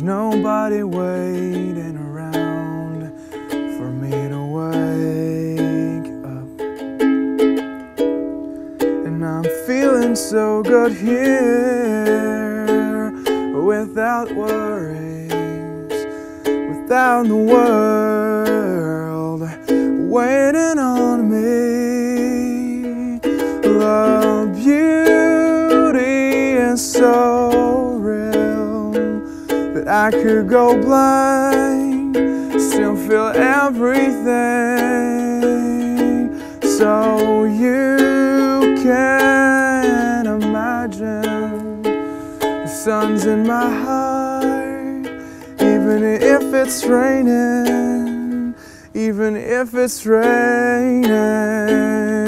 There's nobody waiting around for me to wake up. And I'm feeling so good here, without worries, without the world waiting on me. The beauty is so real that I could go blind, still feel everything. So you can imagine the sun's in my heart, even if it's raining, even if it's raining.